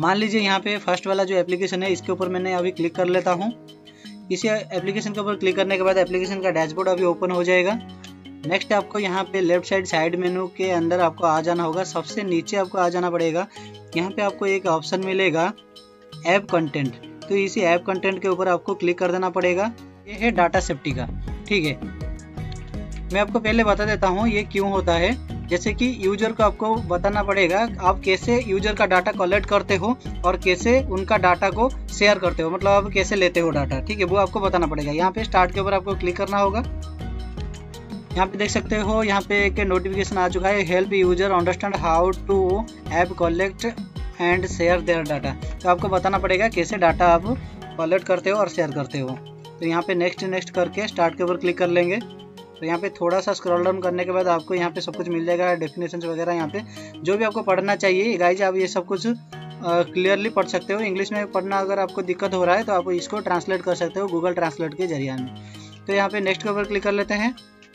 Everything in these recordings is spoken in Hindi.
मान लीजिए यहाँ पे फर्स्ट वाला जो एप्लीकेशन है इसके ऊपर मैंने अभी क्लिक कर लेता हूँ। इसी एप्लीकेशन के ऊपर क्लिक करने के बाद एप्लीकेशन का डैशबोर्ड अभी ओपन हो जाएगा। नेक्स्ट आपको यहाँ पे लेफ्ट साइड मेनू के अंदर आपको आ जाना होगा। सबसे नीचे आपको आ जाना पड़ेगा। यहाँ पे आपको एक ऑप्शन मिलेगा ऐप कंटेंट, तो इसी ऐप कंटेंट के ऊपर आपको क्लिक कर देना पड़ेगा। ये है डाटा सेफ्टी का, ठीक है। मैं आपको पहले बता देता हूँ ये क्यों होता है। जैसे कि यूजर को आपको बताना पड़ेगा आप कैसे यूजर का डाटा कलेक्ट करते हो और कैसे उनका डाटा को शेयर करते हो, मतलब आप कैसे लेते हो डाटा, ठीक है, वो आपको बताना पड़ेगा। यहाँ पे स्टार्ट के ऊपर आपको क्लिक करना होगा। यहाँ पे देख सकते हो यहाँ पे एक नोटिफिकेशन आ चुका है, help user understand how to app collect and share their data. तो आपको बताना पड़ेगा कैसे डाटा आप कलेक्ट करते हो और शेयर करते हो। तो यहाँ पे नेक्स्ट करके स्टार्ट के ऊपर क्लिक कर लेंगे। तो यहाँ पे थोड़ा सा स्क्रॉल डाउन करने के बाद आपको यहाँ पे सब कुछ मिल जाएगा, डेफिनेशंस वगैरह। यहाँ पे जो भी आपको पढ़ना चाहिए गाइज आप ये सब कुछ क्लियरली पढ़ सकते हो। इंग्लिश में पढ़ना अगर आपको दिक्कत हो रहा है तो आप इसको ट्रांसलेट कर सकते हो गूगल ट्रांसलेट के जरिए में। तो यहाँ पे नेक्स्ट के ऊपर क्लिक कर लेते हैं।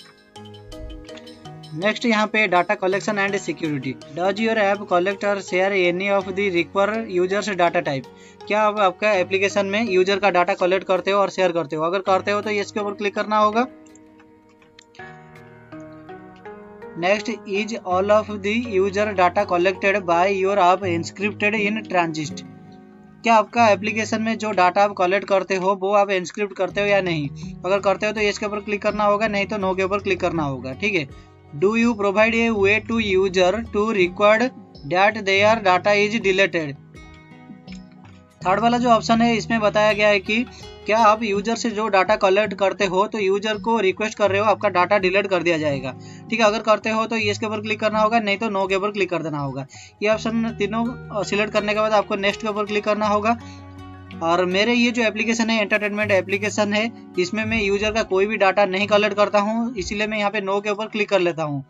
नेक्स्ट यहाँ पे data collection and security. Does your app collect और share any of the required users data type. क्या आप आपका एप्लीकेशन में यूजर का डाटा कलेक्ट करते हो और शेयर करते हो? अगर करते हो तो इसके ऊपर क्लिक करना होगा। Next is all of the user data collected by your app encrypted in transit. क्या आपका एप्लीकेशन में जो डाटा आप कलेक्ट करते हो वो आप एनक्रिप्ट करते हो या नहीं? अगर करते हो तो इसके ऊपर क्लिक करना होगा, नहीं तो नो के ऊपर क्लिक करना होगा, ठीक है। Do you provide a way to user to record that their data is deleted. Third वाला जो ऑप्शन है इसमें बताया गया है कि क्या आप यूजर से जो डाटा कलेक्ट करते हो तो यूजर को रिक्वेस्ट कर रहे हो आपका डाटा डिलीट कर दिया जाएगा, ठीक है। अगर करते हो तो इसके ऊपर क्लिक करना होगा, नहीं तो नो के ऊपर क्लिक कर देना होगा। ये ऑप्शन तीनों सिलेक्ट करने के बाद आपको नेक्स्ट के ऊपर क्लिक करना होगा। और मेरे ये जो एप्लीकेशन है एंटरटेनमेंट एप्लीकेशन है, इसमें मैं यूजर का कोई भी डाटा नहीं कलेक्ट करता हूँ, इसीलिए मैं यहाँ पे नो के ऊपर क्लिक कर लेता हूँ।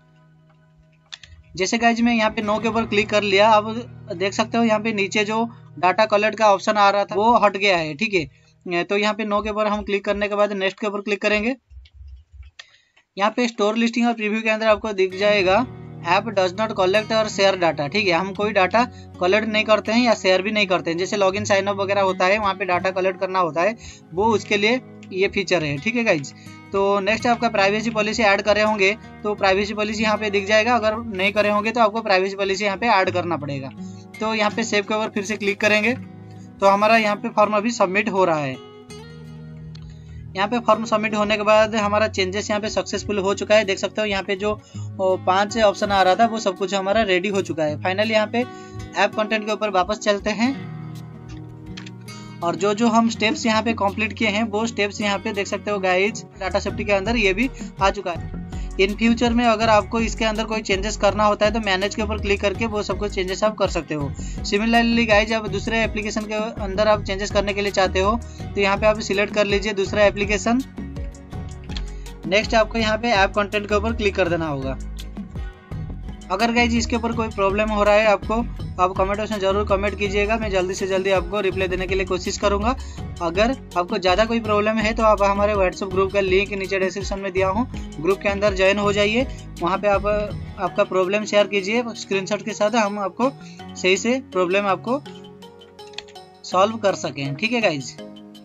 जैसे गाइज मैं यहाँ पे नो के ऊपर क्लिक कर लिया, अब देख सकते हो यहाँ पे नीचे जो डाटा कलेक्ट का ऑप्शन आ रहा था वो हट गया है, ठीक है। तो यहाँ पे नो के ऊपर हम क्लिक करने के बाद नेक्स्ट के ऊपर क्लिक करेंगे। यहाँ पे स्टोर लिस्टिंग और प्रीव्यू के अंदर आपको दिख जाएगा ऐप डज नॉट कलेक्ट और शेयर डाटा, ठीक है। हम कोई डाटा कलेक्ट नहीं करते हैं या शेयर भी नहीं करते हैं। जैसे लॉगिन साइन अप वगैरह होता है वहाँ पे डाटा कलेक्ट करना होता है, वो उसके लिए ये फीचर है, ठीक है गाइज। तो नेक्स्ट आपका प्राइवेसी पॉलिसी ऐड करे होंगे तो प्राइवेसी पॉलिसी यहाँ पे दिख जाएगा, अगर नहीं करे होंगे तो आपको प्राइवेसी पॉलिसी यहाँ पे ऐड करना पड़ेगा। तो यहाँ पे सेव के ऊपर फिर से क्लिक करेंगे तो हमारा यहाँ पे फॉर्म अभी सबमिट हो रहा है। यहाँ पे फॉर्म सबमिट होने के बाद हमारा चेंजेस यहाँ पे सक्सेसफुल हो चुका है। देख सकते हो यहाँ पे जो 5 ऑप्शन आ रहा था वो सब कुछ हमारा रेडी हो चुका है। फाइनली यहाँ पे ऐप कंटेंट के ऊपर वापस चलते हैं और जो हम स्टेप्स यहाँ पे कंप्लीट किए हैं वो स्टेप्स यहाँ पे देख सकते हो गाइज डाटा सेफ्टी के अंदर ये भी आ चुका है। इन फ्यूचर में अगर आपको इसके अंदर कोई चेंजेस करना होता है तो मैनेज के ऊपर क्लिक करके वो सब कुछ चेंजेस आप कर सकते हो। सिमिलरली गाइज आप दूसरे एप्लीकेशन के अंदर आप चेंजेस करने के लिए चाहते हो तो यहाँ पे आप सिलेक्ट कर लीजिए दूसरा एप्लीकेशन। नेक्स्ट आपको यहाँ पे ऐप कंटेंट के ऊपर क्लिक कर देना होगा। अगर गाइज इसके ऊपर कोई प्रॉब्लम हो रहा है आपको, आप कमेंट बॉक्स में जरूर कमेंट कीजिएगा, मैं जल्दी से जल्दी आपको रिप्लाई देने के लिए कोशिश करूंगा। अगर आपको ज़्यादा कोई प्रॉब्लम है तो आप हमारे व्हाट्सएप ग्रुप का लिंक नीचे डिस्क्रिप्शन में दिया हूँ, ग्रुप के अंदर ज्वाइन हो जाइए। वहाँ पे आप आपका प्रॉब्लम शेयर कीजिए स्क्रीनशॉट के साथ, हम आपको सही से प्रॉब्लम आपको सॉल्व कर सकें, ठीक है गाइज।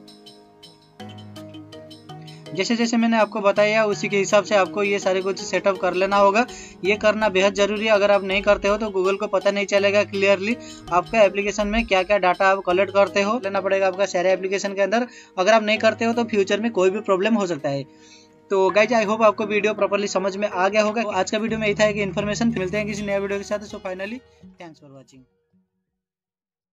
जैसे जैसे मैंने आपको बताया उसी के हिसाब से आपको ये सारे कुछ सेटअप कर लेना होगा। ये करना बेहद जरूरी है। अगर आप नहीं करते हो तो गूगल को पता नहीं चलेगा क्लियरली आपका एप्लीकेशन में क्या क्या डाटा आप कलेक्ट करते हो। लेना पड़ेगा आपका सारे एप्लीकेशन के अंदर। अगर आप नहीं करते हो तो फ्यूचर में कोई भी प्रॉब्लम हो सकता है। तो गाइज आई होप आपको वीडियो प्रॉपर्ली समझ में आ गया होगा। आज का वीडियो में यही था कि इन्फॉर्मेशन। मिलते हैं किसी नए वीडियो के साथ। So finally thanks for watching.